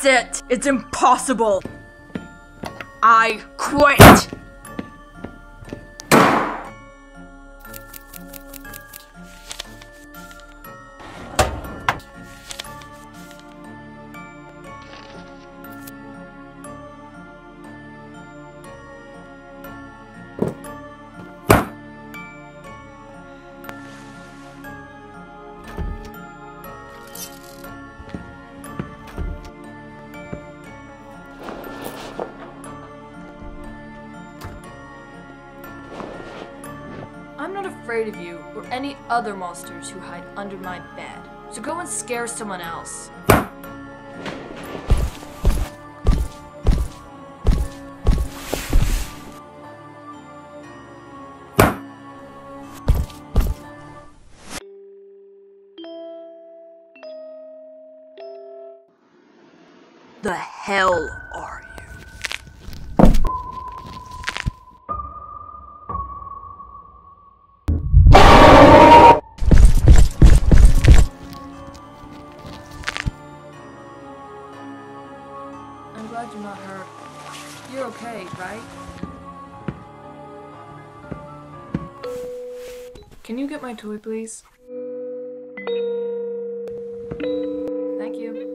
That's it! It's impossible! I quit! I'm not afraid of you or any other monsters who hide under my bed. So go and scare someone else. The hell are you? I'm glad you're not hurt. You're okay, right? Can you get my toy, please? Thank you.